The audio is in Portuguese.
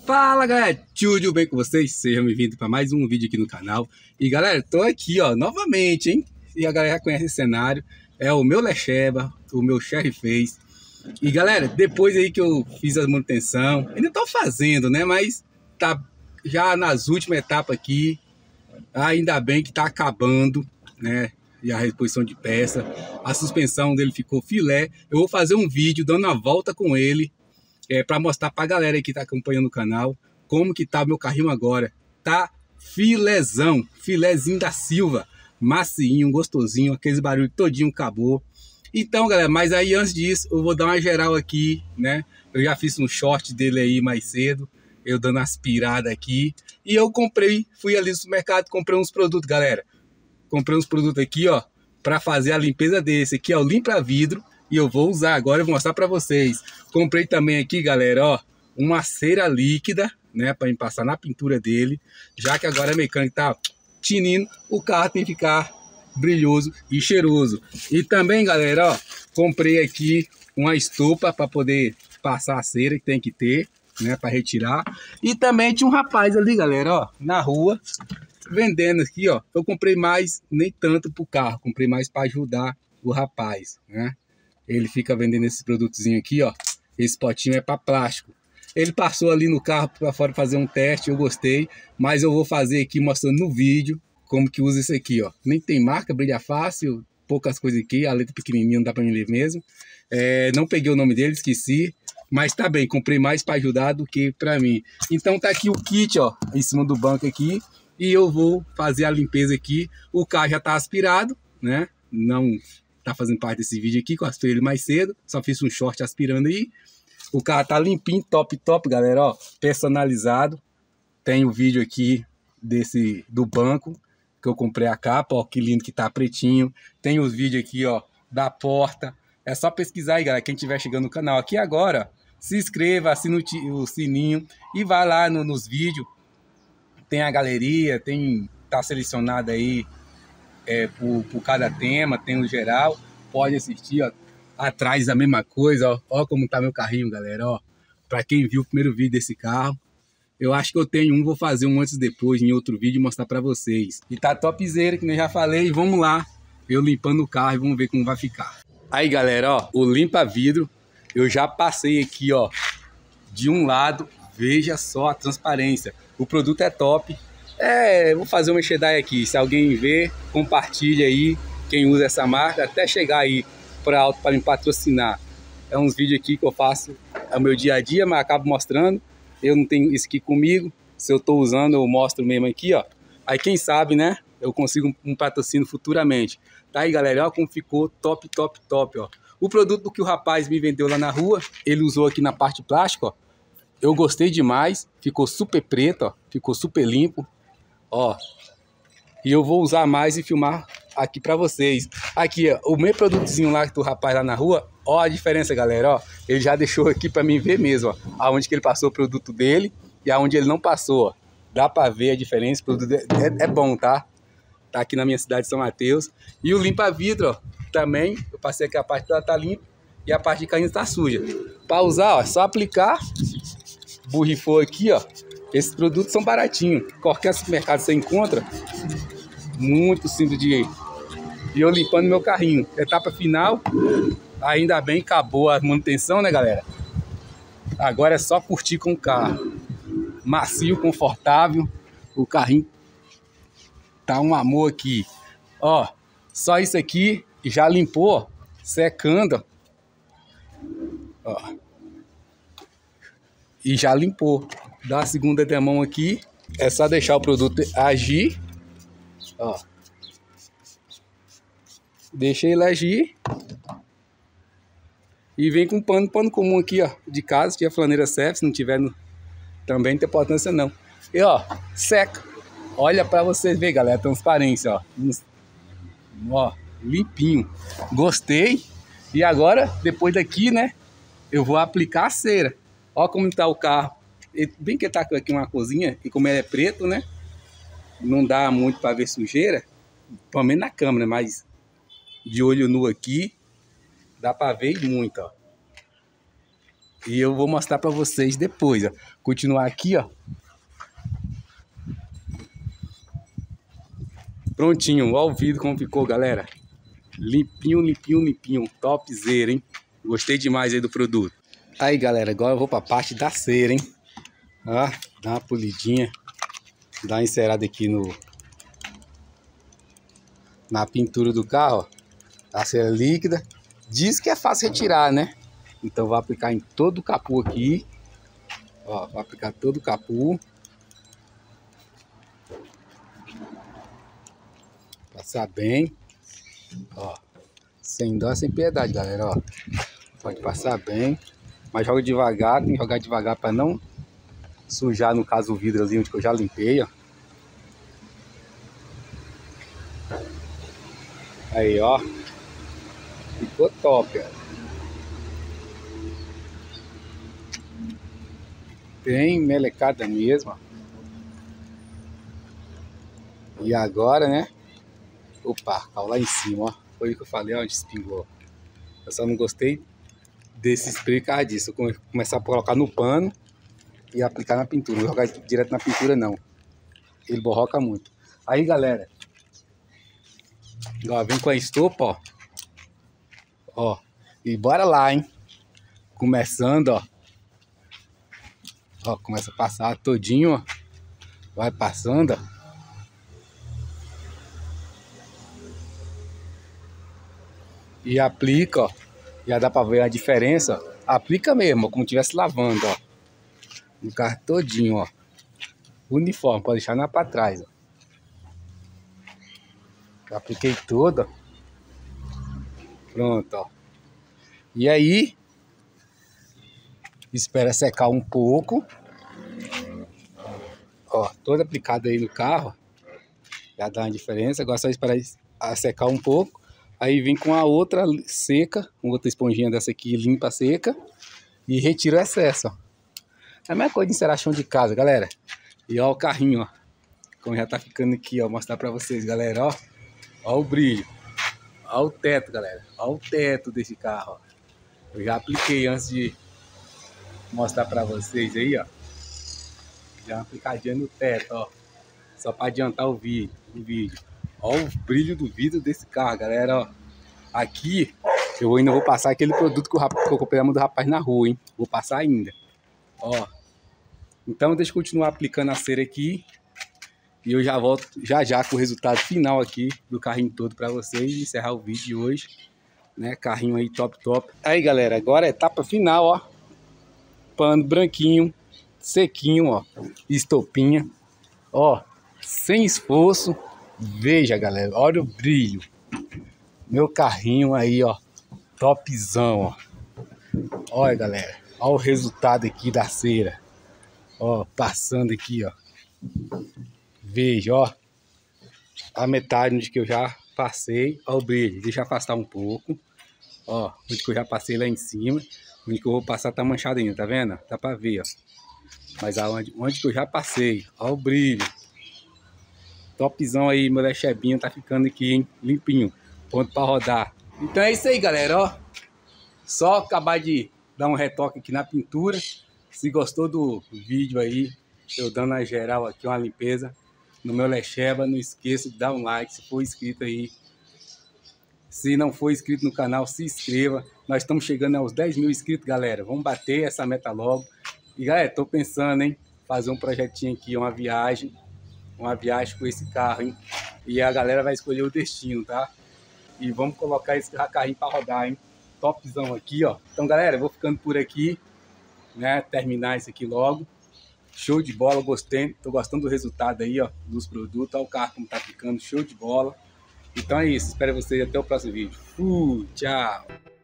Fala galera, tudo bem com vocês? Sejam bem-vindos para mais um vídeo aqui no canal. E galera, tô aqui novamente, hein? E a galera já conhece esse cenário. É o meu Lecheba, o meu Cherry Face. E galera, depois aí que eu fiz a manutenção, ainda tô fazendo, né? Mas tá já nas últimas etapas aqui. Ainda bem que tá acabando, né? E a reposição de peça. A suspensão dele ficou filé. Eu vou fazer um vídeo dando a volta com ele. Para mostrar para a galera que está acompanhando o canal como que tá meu carrinho agora. Tá filézão, filézinho da Silva, macinho, gostosinho, aqueles barulhos todinho acabou. Então galera, mas aí antes disso eu vou dar uma geral aqui, né? Eu já fiz um short dele aí mais cedo, eu dando aspirada aqui. E eu fui ali no supermercado, comprei uns produtos, galera. Comprei uns produtos aqui, ó, para fazer a limpeza desse. Aqui é o limpa vidro. E eu vou usar agora, eu vou mostrar para vocês. Comprei também aqui, galera, ó, uma cera líquida, né, para passar na pintura dele. Já que agora a mecânica tá tinindo, o carro tem que ficar brilhoso e cheiroso. E também, galera, ó, comprei aqui uma estopa para poder passar a cera que tem que ter, né, para retirar. E também tinha um rapaz ali, galera, ó, na rua, vendendo aqui, ó. Eu comprei mais, nem tanto pro carro, comprei mais para ajudar o rapaz, né. Ele fica vendendo esses produtozinhos aqui, ó. Esse potinho é para plástico. Ele passou ali no carro para fora fazer um teste, eu gostei. Mas eu vou fazer aqui mostrando no vídeo como que usa isso aqui, ó. Nem tem marca, brilha fácil, poucas coisas aqui. A letra pequenininha não dá para me ler mesmo. Não peguei o nome dele, esqueci. Mas tá bem, comprei mais para ajudar do que para mim. Então tá aqui o kit, ó, em cima do banco aqui. E eu vou fazer a limpeza aqui. O carro já tá aspirado, né? Não tá fazendo parte desse vídeo aqui, que eu aspirei ele mais cedo. Só fiz um short aspirando aí. O carro tá limpinho, top, top, galera, ó. Personalizado. Tem o vídeo aqui do banco, que eu comprei a capa, ó. Que lindo que tá, pretinho. Tem os vídeos aqui, ó, da porta. É só pesquisar aí, galera. Quem estiver chegando no canal aqui agora, se inscreva, assina o sininho e vai lá nos vídeos. Tem a galeria, tá selecionado aí por cada tema, tem o geral, pode assistir, ó. Atrás a mesma coisa, ó. Ó como tá meu carrinho, galera, ó. Pra quem viu o primeiro vídeo desse carro, eu acho que eu tenho um, vou fazer um antes e depois em outro vídeo e mostrar pra vocês. E tá topzera, que nem já falei, vamos lá, eu limpando o carro e vamos ver como vai ficar. Aí, galera, ó, o limpa vidro, eu já passei aqui, ó, de um lado, veja só a transparência. O produto é top. Vou fazer uma Shedai aqui, se alguém ver, compartilha aí, quem usa essa marca, até chegar aí para me patrocinar. É uns vídeos aqui que eu faço, é o meu dia a dia, mas acabo mostrando. Eu não tenho isso aqui comigo, se eu tô usando eu mostro mesmo aqui, ó. Aí quem sabe, né, eu consigo um patrocínio futuramente. Tá aí, galera, ó como ficou top, top, top, ó. O produto que o rapaz me vendeu lá na rua, ele usou aqui na parte plástica, ó. Eu gostei demais, ficou super preto, ó, ficou super limpo. Ó, e eu vou usar mais e filmar aqui pra vocês. Aqui, ó, o meu produtozinho lá do rapaz lá na rua, ó a diferença, galera, ó. Ele já deixou aqui pra mim ver mesmo, ó, aonde que ele passou o produto dele e aonde ele não passou, ó. Dá pra ver a diferença, o produto é bom, tá? Tá aqui na minha cidade de São Mateus. E o limpa-vidro, ó, também, eu passei aqui a parte dela tá limpa e a parte de cá ainda tá suja. Pra usar, ó, é só aplicar, borrifou aqui, ó. Esses produtos são baratinhos. Qualquer supermercado você encontra. Muito simples de ir. E eu limpando meu carrinho. Etapa final. Ainda bem, acabou a manutenção, né, galera? Agora é só curtir com o carro. Macio, confortável. O carrinho tá um amor aqui. Ó, só isso aqui já limpou, secando. Ó. E já limpou. Dá a segunda demão aqui. É só deixar o produto agir. Ó. Deixa ele agir. E vem com pano comum aqui, ó. De casa, se tiver flaneira serve. Se não tiver, também não tem importância não. E ó, seca. Olha pra vocês verem, galera, a transparência, ó. Ó, limpinho. Gostei. E agora, depois daqui, né, eu vou aplicar a cera. Ó como tá o carro. Bem que tá aqui uma corzinha, e como ele é preto, né? Não dá muito para ver sujeira. Pelo menos na câmera, mas de olho nu aqui, dá para ver muito, ó. E eu vou mostrar pra vocês depois, ó. Continuar aqui, ó. Prontinho, ó o vidro como ficou, galera. Limpinho, limpinho, limpinho. Topzera, hein? Gostei demais aí do produto. Aí, galera, agora eu vou pra parte da cera, hein? Ó, dá uma polidinha. Dá uma encerada aqui na pintura do carro, ó. A cera líquida. Diz que é fácil retirar, né? Então vou aplicar em todo o capô aqui. Ó, vou aplicar todo o capô. Passar bem. Ó, sem dó, sem piedade, galera, ó. Pode passar bem. Mas joga devagar, tem que jogar devagar para não sujar, no caso, o vidrozinho que eu já limpei, ó. Aí, ó. Ficou top, ó. Bem melecada mesmo, ó. E agora, né? Opa, caiu lá em cima, ó. Foi o que eu falei, onde espingou. Eu só não gostei desse spray por causa disso. Eu começar a colocar no pano e aplicar na pintura. Não jogar direto na pintura, não. Ele borroca muito. Aí, galera. Ó, vem com a estopa, ó. Ó. E bora lá, hein? Começando, ó. Ó, começa a passar todinho, ó. Vai passando, ó. E aplica, ó. Já dá pra ver a diferença, ó. Aplica mesmo, ó, como estivesse lavando, ó. No carro todinho, ó. Uniforme, pode deixar lá pra trás, ó. Já apliquei todo, ó. Pronto, ó. E aí, espera secar um pouco. Ó, todo aplicado aí no carro. Já dá uma diferença. Agora é só esperar secar um pouco. Aí vem com a outra seca, outra esponjinha dessa aqui, limpa, seca. E retira o excesso, ó. É a mesma coisa de encerar chão de casa, galera. E ó o carrinho, ó. Como já tá ficando aqui, ó. Vou mostrar pra vocês, galera, ó. Ó o brilho. Ó o teto, galera. Ó o teto desse carro, ó. Eu já apliquei antes de mostrar pra vocês aí, ó. Já uma aplicadinha no teto, ó. Só pra adiantar o vídeo. Ó o brilho do vidro desse carro, galera, ó. Aqui eu ainda vou passar aquele produto que eu comprei do rapaz na rua, hein. Vou passar ainda. Ó. Então deixa eu continuar aplicando a cera aqui. E eu já volto já com o resultado final aqui do carrinho todo pra vocês. E encerrar o vídeo de hoje. Né, carrinho aí top. Aí, galera, agora é a etapa final, ó. Pano branquinho, sequinho, ó. Estopinha. Ó, sem esforço. Veja, galera, olha o brilho. Meu carrinho aí, ó. Topzão, ó. Olha, galera. Olha o resultado aqui da cera. Ó, passando aqui, ó. Veja, ó. A metade onde que eu já passei. Ó o brilho. Deixa eu afastar um pouco. Ó, onde que eu já passei lá em cima. Onde que eu vou passar tá manchado ainda, tá vendo? Dá pra ver, ó. Mas onde que eu já passei. Ó o brilho. Topzão aí, meu lechebinho tá ficando aqui, hein? Limpinho. Pronto pra rodar. Então é isso aí, galera, ó. Só acabar de dar um retoque aqui na pintura. Se gostou do vídeo aí, eu dando a geral aqui, uma limpeza no meu Lecheba, não esqueça de dar um like se for inscrito aí. Se não for inscrito no canal, se inscreva. Nós estamos chegando aos 10 mil inscritos, galera. Vamos bater essa meta logo. E, galera, tô pensando, hein, fazer um projetinho aqui, uma viagem com esse carro, hein. E a galera vai escolher o destino, tá? E vamos colocar esse carrinho para rodar, hein. Topzão aqui, ó. Então, galera, eu vou ficando por aqui, né? Terminar isso aqui logo. Show de bola, gostei. Tô gostando do resultado aí, ó, dos produtos. Olha o carro como tá ficando, show de bola. Então é isso, espero vocês até o próximo vídeo. Tchau!